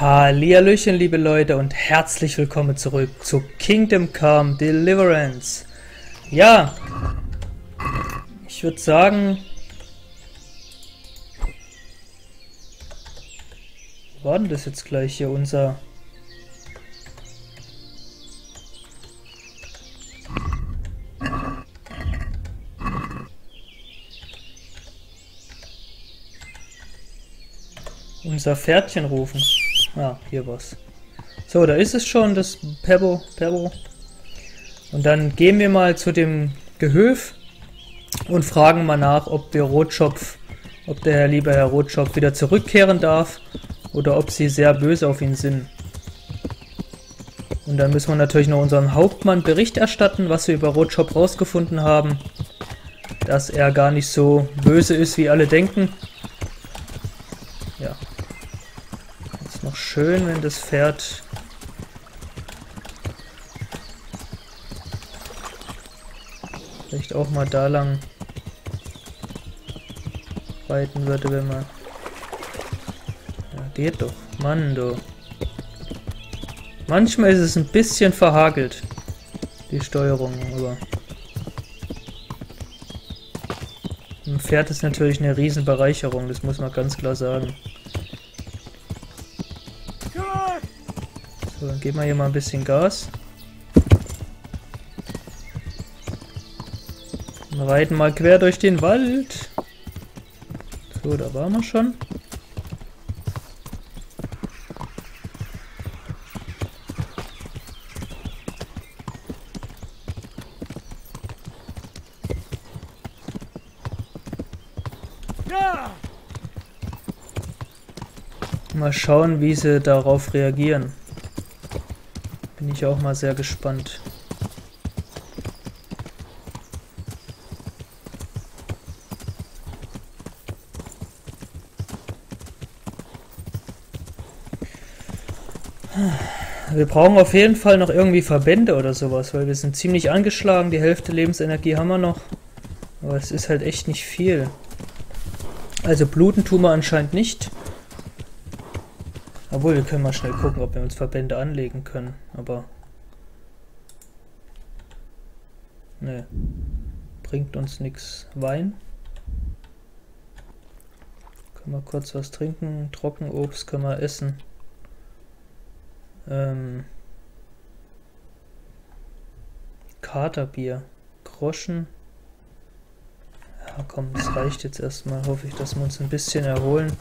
Hallihallöchen, liebe Leute, und herzlich willkommen zurück zu Kingdom Come Deliverance. Ja, ich würde sagen, war denn das jetzt gleich hier unser... unser Pferdchen rufen. Ah, hier war's. So, da ist es schon, das Pebbo. Und dann gehen wir mal zu dem Gehöf und fragen mal nach, ob wir Rotschopf, ob der liebe Herr Rotschopf wieder zurückkehren darf oder ob sie sehr böse auf ihn sind. Und dann müssen wir natürlich noch unserem Hauptmann Bericht erstatten, was wir über Rotschopf rausgefunden haben. Dass er gar nicht so böse ist, wie alle denken. Ja. Ist noch schön, wenn das Pferd vielleicht auch mal da lang reiten würde, wenn man... Ja, geht doch. Mann, du. Manchmal ist es ein bisschen verhagelt, die Steuerung, aber... Ein Pferd ist natürlich eine Riesenbereicherung, das muss man ganz klar sagen. So, dann geben wir hier mal ein bisschen Gas. Und reiten mal quer durch den Wald. So, da waren wir schon. Mal schauen, wie sie darauf reagieren. Bin ich auch mal sehr gespannt. Wir brauchen auf jeden Fall noch irgendwie Verbände oder sowas, weil wir sind ziemlich angeschlagen. Die Hälfte Lebensenergie haben wir noch. Aber es ist halt echt nicht viel. Also bluten tun wir anscheinend nicht. Obwohl, wir können mal schnell gucken, ob wir uns Verbände anlegen können, aber... Ne, bringt uns nichts. Wein. Können wir kurz was trinken. Trockenobst können wir essen. Katerbier. Groschen. Ja komm, das reicht jetzt erstmal. Hoffe ich, dass wir uns ein bisschen erholen.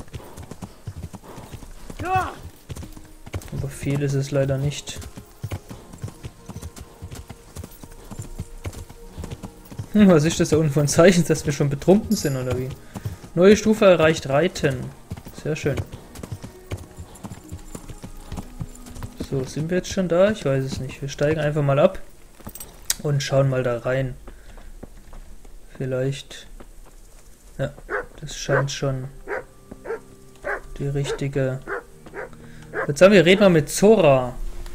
Aber viel ist es leider nicht. Was ist das da unten für ein Zeichen, dass wir schon betrunken sind oder wie? Neue Stufe erreicht, Reiten. Sehr schön. So, sind wir jetzt schon da? Ich weiß es nicht. Wir steigen einfach mal ab und schauen mal da rein. Vielleicht... Ja, das scheint schon die richtige... Jetzt sagen wir, reden wir mit Zora.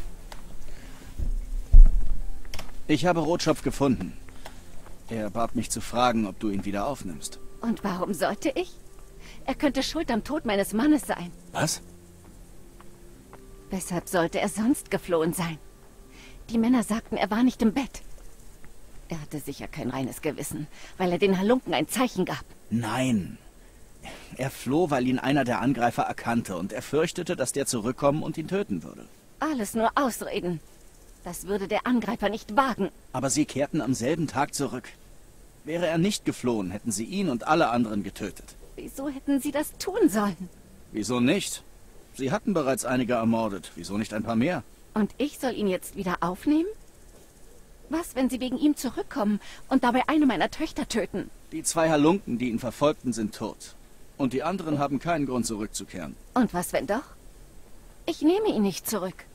Ich habe Rotschopf gefunden. Er bat mich zu fragen, ob du ihn wieder aufnimmst. Und warum sollte ich? Er könnte schuld am Tod meines Mannes sein. Was? Weshalb sollte er sonst geflohen sein? Die Männer sagten, er war nicht im Bett. Er hatte sicher kein reines Gewissen, weil er den Halunken ein Zeichen gab. Nein. Er floh, weil ihn einer der Angreifer erkannte und er fürchtete, dass der zurückkommen und ihn töten würde. Alles nur Ausreden. Das würde der Angreifer nicht wagen. Aber sie kehrten am selben Tag zurück. Wäre er nicht geflohen, hätten sie ihn und alle anderen getötet. Wieso hätten sie das tun sollen? Wieso nicht? Sie hatten bereits einige ermordet. Wieso nicht ein paar mehr? Und ich soll ihn jetzt wieder aufnehmen? Was, wenn sie wegen ihm zurückkommen und dabei eine meiner Töchter töten? Die 2 Halunken, die ihn verfolgten, sind tot. Und die anderen haben keinen Grund zurückzukehren. Und was, wenn doch? Ich nehme ihn nicht zurück.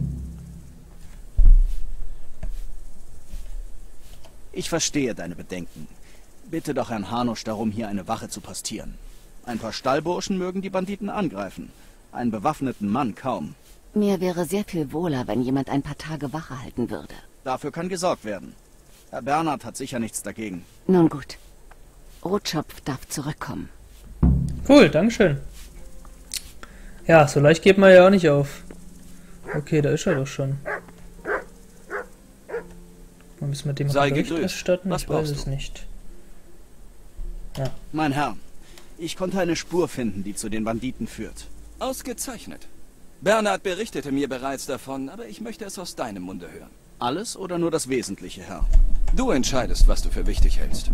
Ich verstehe deine Bedenken. Bitte doch Herrn Hanusch darum, hier eine Wache zu postieren. Ein paar Stallburschen mögen die Banditen angreifen. Einen bewaffneten Mann kaum. Mir wäre sehr viel wohler, wenn jemand ein paar Tage Wache halten würde. Dafür kann gesorgt werden. Herr Bernhard hat sicher nichts dagegen. Nun gut. Rotschopf darf zurückkommen. Cool, dankeschön. Ja, so leicht geht man ja auch nicht auf. Okay, da ist er doch schon. Müssen wir dem noch Sei Bericht gegrüßt. erstatten? Was Ich weiß brauchst es du? nicht. Ja. Mein Herr, ich konnte eine Spur finden, die zu den Banditen führt. Ausgezeichnet. Bernhard berichtete mir bereits davon, aber ich möchte es aus deinem Munde hören. Alles oder nur das Wesentliche, Herr? Du entscheidest, was du für wichtig hältst.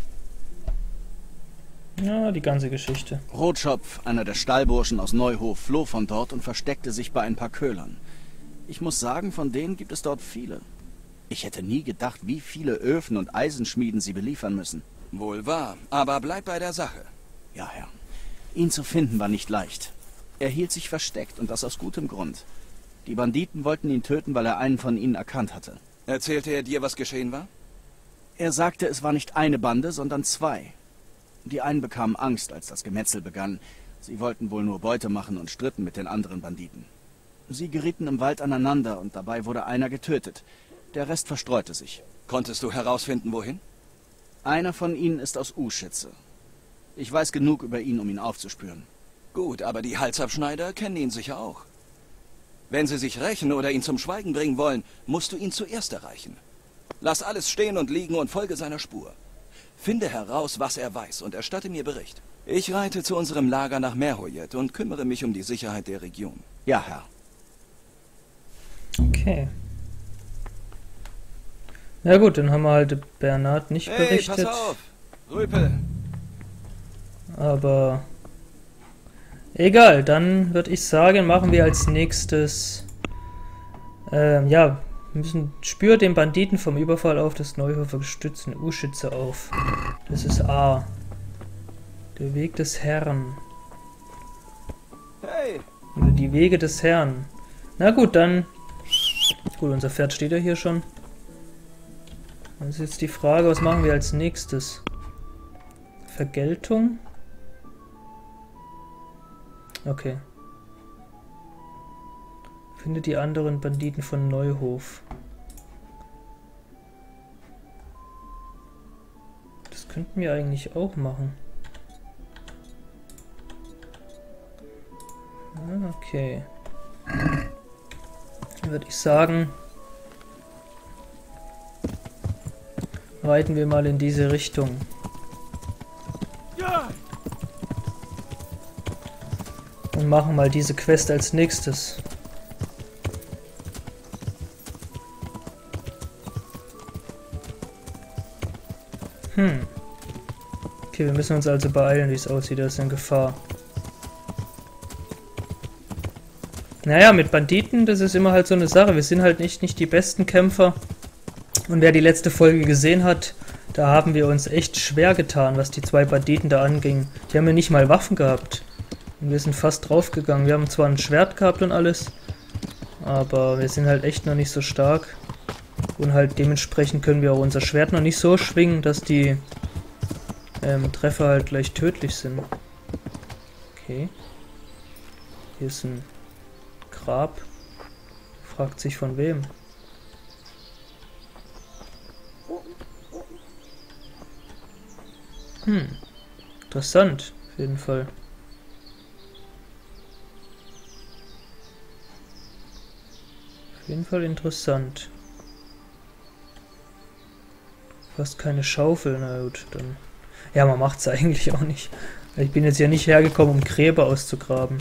Ja, die ganze Geschichte. Rotschopf, einer der Stallburschen aus Neuhof, floh von dort und versteckte sich bei ein paar Köhlern. Ich muss sagen, von denen gibt es dort viele. Ich hätte nie gedacht, wie viele Öfen und Eisenschmieden sie beliefern müssen. Wohl wahr, aber bleib bei der Sache. Ja, Herr. Ihn zu finden war nicht leicht. Er hielt sich versteckt und das aus gutem Grund. Die Banditen wollten ihn töten, weil er einen von ihnen erkannt hatte. Erzählte er dir, was geschehen war? Er sagte, es war nicht eine Bande, sondern zwei. Die einen bekamen Angst, als das Gemetzel begann. Sie wollten wohl nur Beute machen und stritten mit den anderen Banditen. Sie gerieten im Wald aneinander und dabei wurde einer getötet. Der Rest verstreute sich. Konntest du herausfinden, wohin? Einer von ihnen ist aus Uschitze. Ich weiß genug über ihn, um ihn aufzuspüren. Gut, aber die Halsabschneider kennen ihn sicher auch. Wenn sie sich rächen oder ihn zum Schweigen bringen wollen, musst du ihn zuerst erreichen. Lass alles stehen und liegen und folge seiner Spur. Finde heraus, was er weiß und erstatte mir Bericht. Ich reite zu unserem Lager nach Merhoyet und kümmere mich um die Sicherheit der Region. Ja, Herr. Okay. Ja gut, dann haben wir halt Bernhard nicht berichtet. Pass auf! Rüpel! Aber egal, dann würde ich sagen, machen wir als nächstes ja, wir müssen spür den Banditen vom Überfall auf das Neuhofer Gestütz in Uschitze auf. Das ist A. Der Weg des Herrn. Hey! Oder die Wege des Herrn. Na gut, dann. Gut, unser Pferd steht ja hier schon. Dann ist jetzt die Frage, was machen wir als nächstes? Vergeltung? Okay. Finde die anderen Banditen von Neuhof. Das könnten wir eigentlich auch machen. Okay. Dann würde ich sagen, reiten wir mal in diese Richtung. Und machen mal diese Quest als nächstes. Okay, wir müssen uns also beeilen, wie es aussieht. Er ist in Gefahr. Naja, mit Banditen, das ist immer halt so eine Sache. Wir sind halt nicht die besten Kämpfer. Und wer die letzte Folge gesehen hat, da haben wir uns echt schwer getan, was die zwei Banditen da anging. Die haben ja nicht mal Waffen gehabt. Und wir sind fast draufgegangen. Wir haben zwar ein Schwert gehabt und alles, aber wir sind halt echt noch nicht so stark. Und halt dementsprechend können wir auch unser Schwert noch nicht so schwingen, dass die Treffer halt gleich tödlich sind. Okay. Hier ist ein Grab. Fragt sich von wem. Interessant, auf jeden Fall. Auf jeden Fall interessant. Fast keine Schaufel, na gut, dann. Ja, man macht's eigentlich auch nicht. Ich bin jetzt ja nicht hergekommen, um Gräber auszugraben.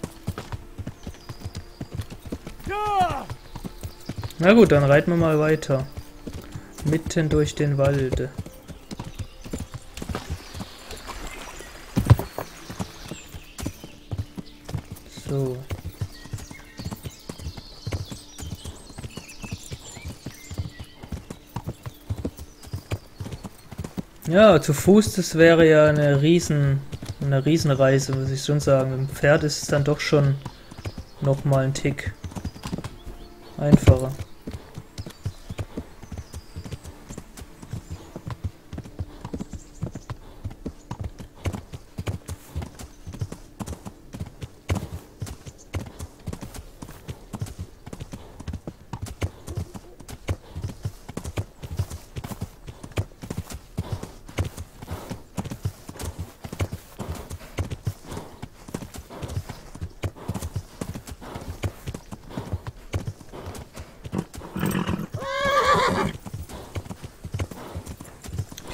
Na gut, dann reiten wir mal weiter. Mitten durch den Wald. So. Ja, zu Fuß, das wäre ja eine Riesenreise, muss ich schon sagen. Mit dem Pferd ist es dann doch schon nochmal ein Tick einfacher.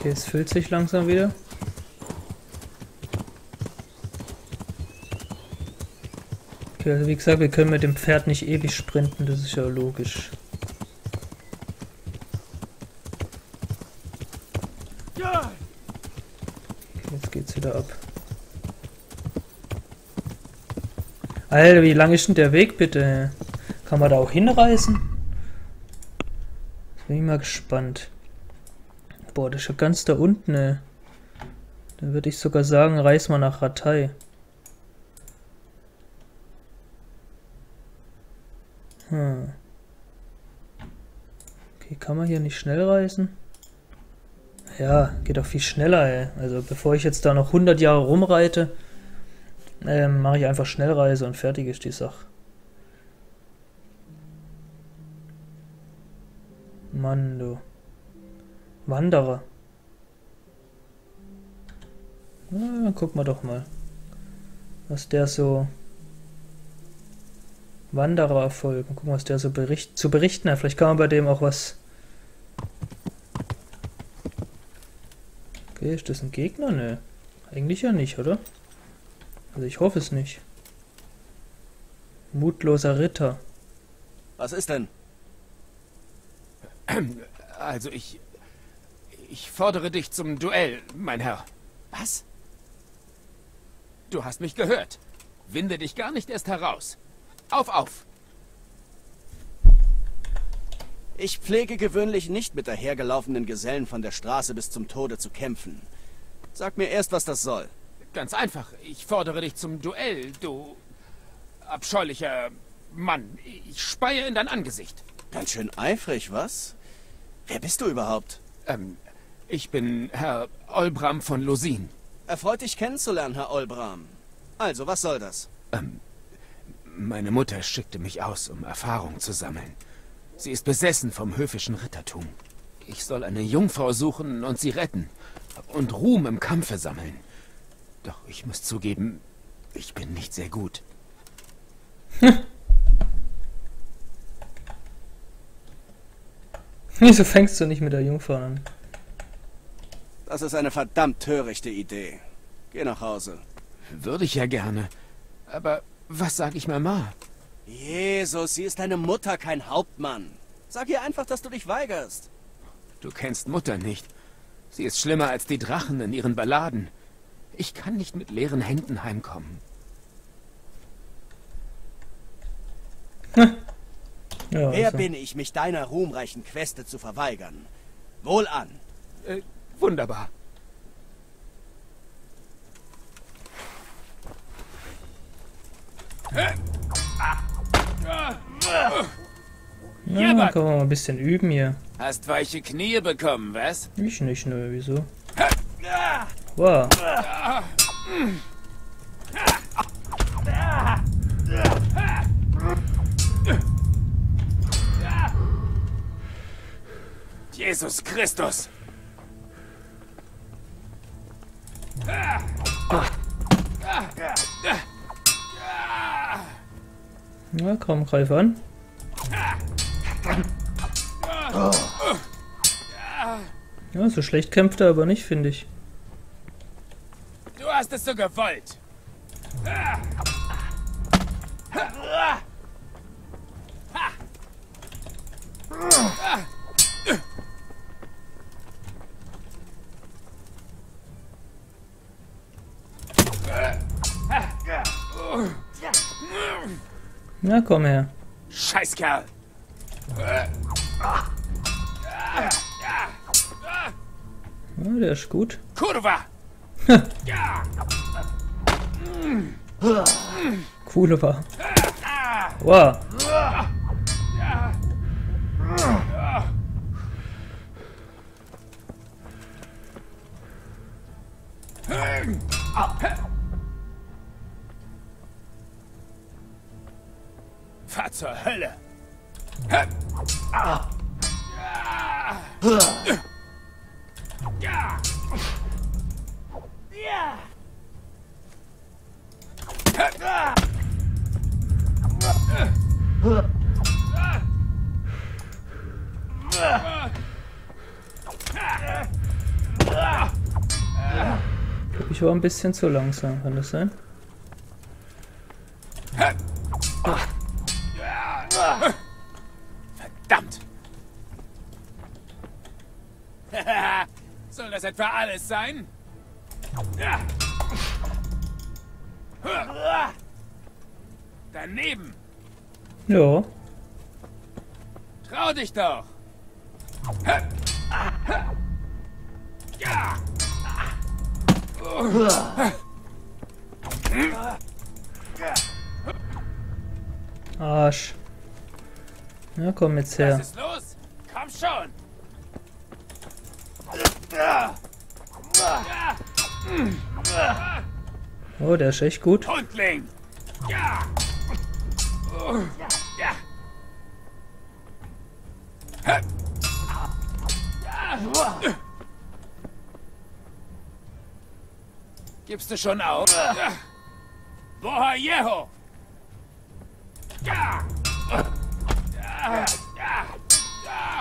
Okay, es füllt sich langsam wieder. Okay, also wie gesagt, wir können mit dem Pferd nicht ewig sprinten, das ist ja logisch. Okay, jetzt geht's wieder ab. Alter, wie lang ist denn der Weg bitte? Kann man da auch hinreisen? Jetzt bin ich mal gespannt. Boah, das ist ja ganz da unten, ey. Dann würde ich sogar sagen, reis mal nach Rattay. Okay, kann man hier nicht schnell reisen? Ja, geht auch viel schneller, ey. Also bevor ich jetzt da noch 100 Jahre rumreite, mache ich einfach Schnellreise und fertig ist die Sache. Mann, du. Wanderer. Na, dann gucken wir doch mal, was der so... Wanderererfolg. Mal gucken, was der so zu berichten hat. Vielleicht kann man bei dem auch was... Okay, ist das ein Gegner? Ne. Eigentlich ja nicht, oder? Also ich hoffe es nicht. Mutloser Ritter. Was ist denn? Also ich fordere dich zum Duell, mein Herr. Was? Du hast mich gehört. Winde dich gar nicht erst heraus. Auf, auf! Ich pflege gewöhnlich nicht mit dahergelaufenen Gesellen von der Straße bis zum Tode zu kämpfen. Sag mir erst, was das soll. Ganz einfach. Ich fordere dich zum Duell, du abscheulicher Mann. Ich speie in dein Angesicht. Ganz schön eifrig, was? Wer bist du überhaupt? Ich bin Herr Olbram von Lusin. Erfreut dich kennenzulernen, Herr Olbram. Also, was soll das? Meine Mutter schickte mich aus, um Erfahrung zu sammeln. Sie ist besessen vom höfischen Rittertum. Ich soll eine Jungfrau suchen und sie retten. Und Ruhm im Kampfe sammeln. Doch ich muss zugeben, ich bin nicht sehr gut. Wieso fängst du nicht mit der Jungfrau an? Das ist eine verdammt törichte Idee. Geh nach Hause. Würde ich ja gerne. Aber was sag ich Mama? Jesus, sie ist deine Mutter, kein Hauptmann. Sag ihr einfach, dass du dich weigerst. Du kennst Mutter nicht. Sie ist schlimmer als die Drachen in ihren Balladen. Ich kann nicht mit leeren Händen heimkommen. Ja, Wer also. bin ich, mich deiner ruhmreichen Queste zu verweigern? Wohlan. Wunderbar. Ja, dann können wir mal ein bisschen üben hier. Hast weiche Knie bekommen, was? Ich nicht, nö, wieso? Wow. Jesus Christus! Ja, komm, greif an. Ja, so schlecht kämpft er aber nicht, finde ich. Du hast es so gewollt. Na, komm her. Scheißkerl! Ja, der ist gut. Kurva! Coole war. Wow. Fahr zur Hölle! Ich war ein bisschen zu langsam, kann das sein? Verdammt! Soll das etwa alles sein? Daneben! Ja. Trau dich doch! Ja! Arsch. Na komm jetzt her. Was ist los? Komm schon! Oh, der ist echt gut. Hundling! Ja! Ja! Gibst du schon auf? Boha Jeho! Ja! Ja! Ja! Ja!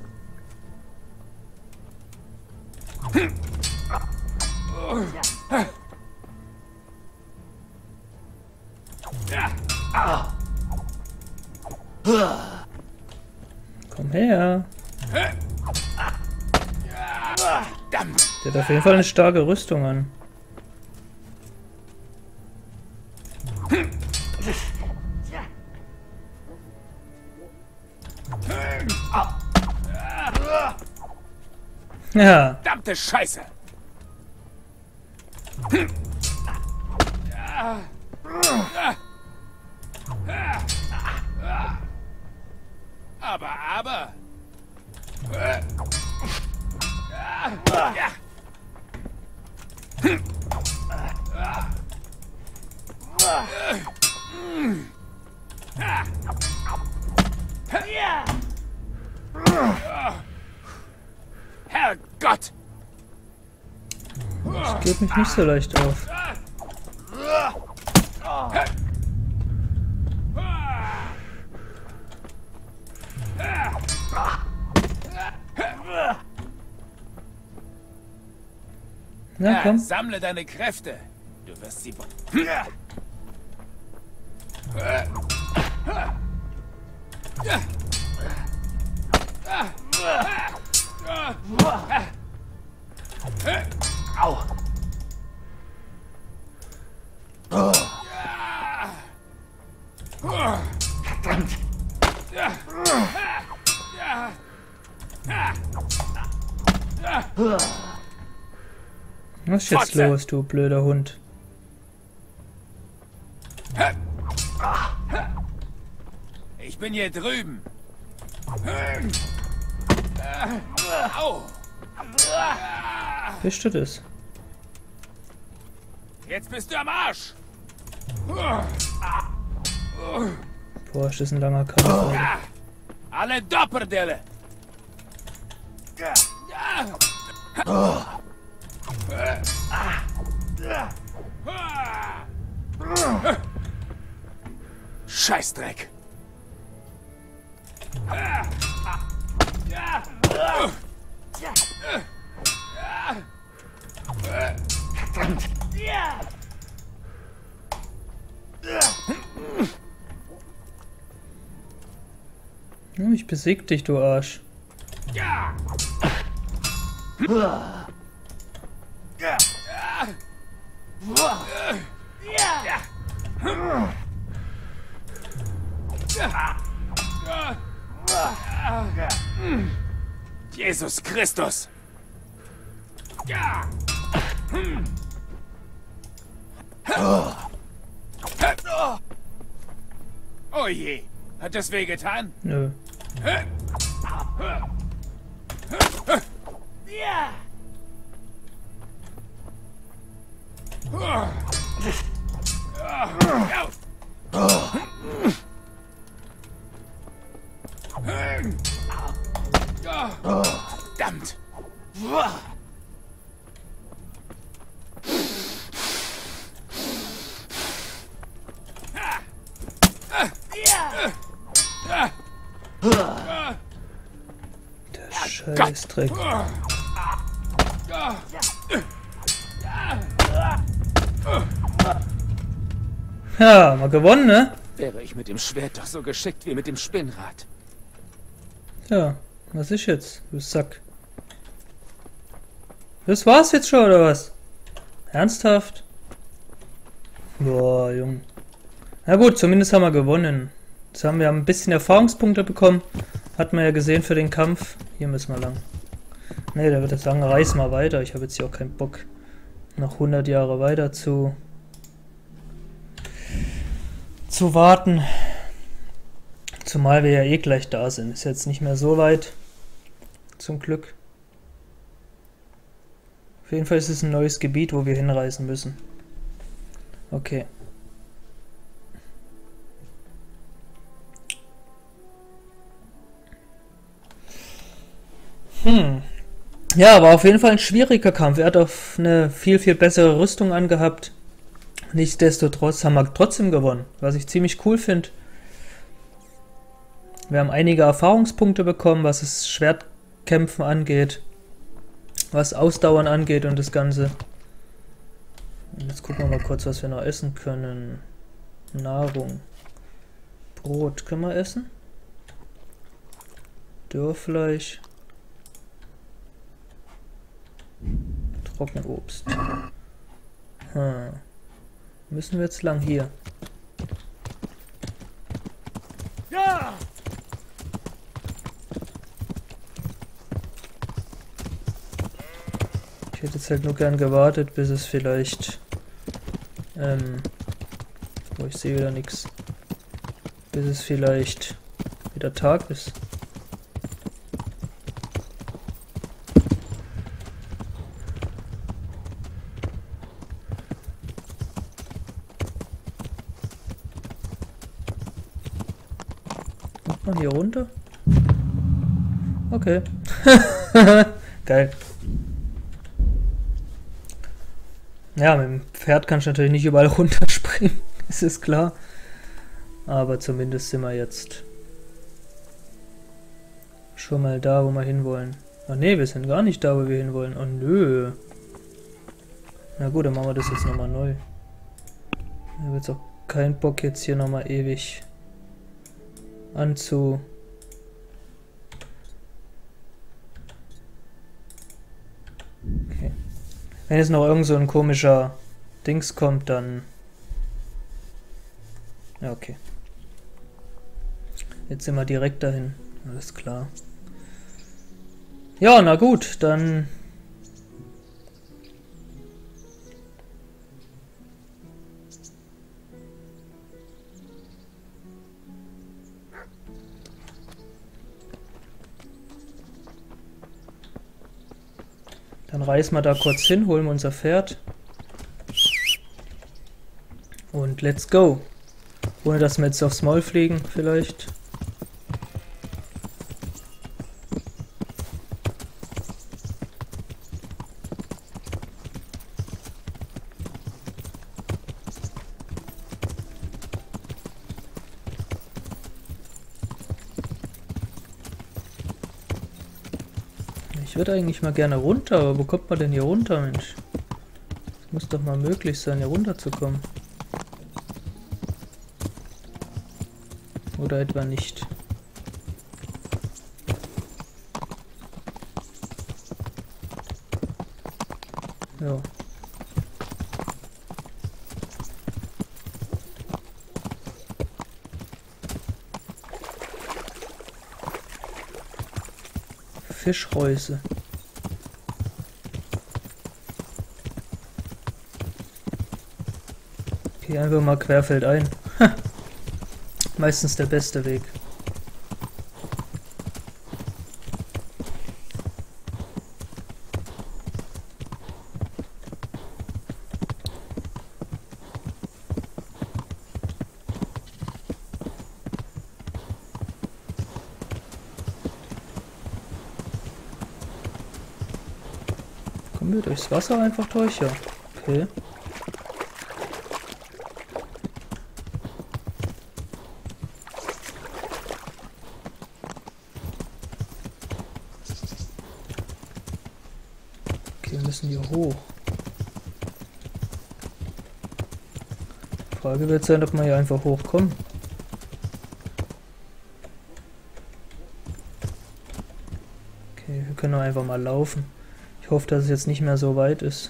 Komm her. Verdammt! Der hat auf jeden Fall eine starke Rüstung an. Ja, Verdammte Scheiße! Aber. Ja. Herrgott! ich gebe mich nicht so leicht auf. Na komm. Sammle deine Kräfte. Du wirst sie... Au! Verdammt! Was ist jetzt Fotze. los, du blöder Hund? Ich bin hier drüben. Au! Bist du das? Jetzt bist du am Arsch! Boah, ist das ein langer Kampf, Alter. Alle Dopperdelle! Scheißdreck! Verdammt! Ja, ich besieg dich, du Arsch. Ja! Jesus Christus! Ja! Oh je, hat das wehgetan? Nö. Verdammt! Der Scheißdreck. Ja, mal gewonnen, ne? Wäre ich mit dem Schwert doch so geschickt wie mit dem Spinnrad. Ja, was ist jetzt, du Sack? Das war's jetzt schon, oder was? Ernsthaft? Boah, Junge. Na gut, zumindest haben wir gewonnen. Jetzt haben wir ein bisschen Erfahrungspunkte bekommen. Hat man ja gesehen für den Kampf. Hier müssen wir lang. Ne, der wird jetzt sagen, reiß mal weiter. Ich habe jetzt hier auch keinen Bock, noch 100 Jahre weiter zu warten. Zumal wir ja eh gleich da sind. Ist jetzt nicht mehr so weit. Zum Glück. Auf jeden Fall ist es ein neues Gebiet, wo wir hinreisen müssen. Okay. Ja, war auf jeden Fall ein schwieriger Kampf. Er hat auf eine viel, viel bessere Rüstung angehabt. Nichtsdestotrotz haben wir trotzdem gewonnen, was ich ziemlich cool finde. Wir haben einige Erfahrungspunkte bekommen, was das Schwertkämpfen angeht, was Ausdauern angeht und das Ganze. Und jetzt gucken wir mal kurz, was wir noch essen können. Nahrung. Brot können wir essen. Dörrfleisch. Trockenobst. Müssen wir jetzt lang hier? Ja! Ich hätte jetzt halt nur gern gewartet, bis es vielleicht... oh, ich sehe wieder nichts. Bis es vielleicht wieder Tag ist. Kommt man hier runter? Okay. Geil. Ja, mit dem Pferd kannst du natürlich nicht überall runterspringen, das ist klar. Aber zumindest sind wir jetzt schon mal da, wo wir hinwollen. Ach nee, wir sind gar nicht da, wo wir hinwollen. Oh nö. Na gut, dann machen wir das jetzt nochmal neu. Ich habe jetzt auch keinen Bock, jetzt hier nochmal ewig anzu... Okay. Wenn jetzt noch irgend so ein komischer Dings kommt, dann... Ja, okay. Jetzt sind wir direkt dahin. Alles klar. Ja, na gut, dann... Dann reisen wir da kurz hin, holen wir unser Pferd. Und let's go. Ohne dass wir jetzt aufs Maul fliegen, vielleicht. Ich würde eigentlich mal gerne runter, aber wo kommt man denn hier runter, Mensch? Es muss doch mal möglich sein, hier runterzukommen. Oder etwa nicht. Ja. Fischreuße. Okay, einfach mal querfeldein. Meistens der beste Weg. Kommen wir durchs Wasser einfach durch? Ja. Okay. Wir müssen hier hoch. Frage wird sein, ob wir hier einfach hochkommen. Okay, wir können auch einfach mal laufen. Ich hoffe, dass es jetzt nicht mehr so weit ist.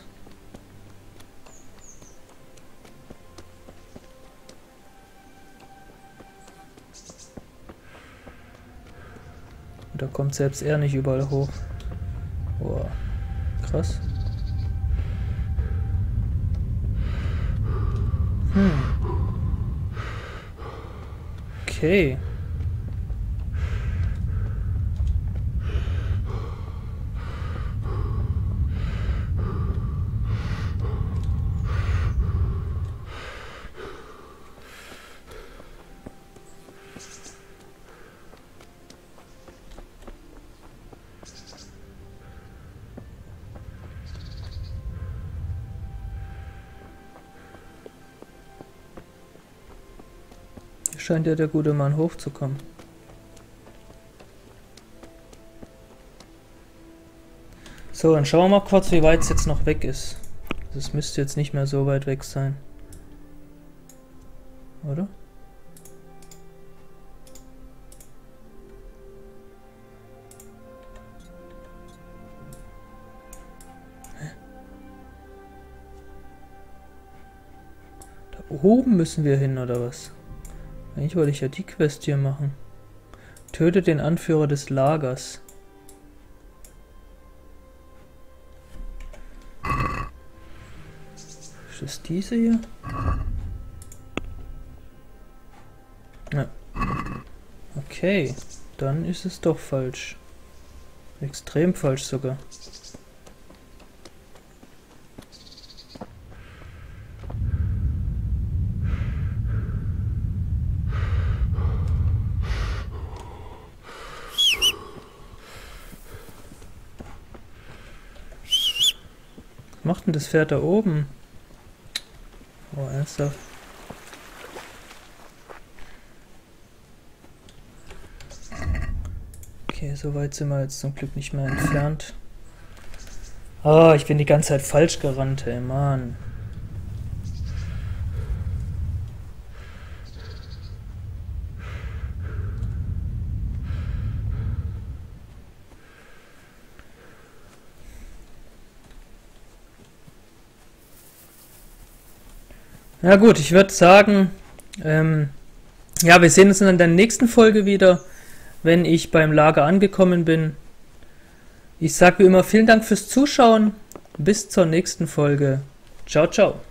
Und da kommt selbst er nicht überall hoch. Boah, krass. Okay. Scheint ja der gute Mann hochzukommen. So, dann schauen wir mal kurz, wie weit es jetzt noch weg ist. Das müsste jetzt nicht mehr so weit weg sein. Oder? Da oben müssen wir hin, oder was? Eigentlich wollte ich ja die Quest hier machen. Töte den Anführer des Lagers. Ist das diese hier? Ja. Okay, dann ist es doch falsch. Extrem falsch sogar. Was macht denn das Pferd da oben? Oh, ernsthaft. Okay, so weit sind wir jetzt zum Glück nicht mehr entfernt. Ah, ich bin die ganze Zeit falsch gerannt, ey, Mann. Ja gut, ich würde sagen, ja, wir sehen uns in der nächsten Folge wieder, wenn ich beim Lager angekommen bin. Ich sage wie immer vielen Dank fürs Zuschauen, bis zur nächsten Folge. Ciao, ciao.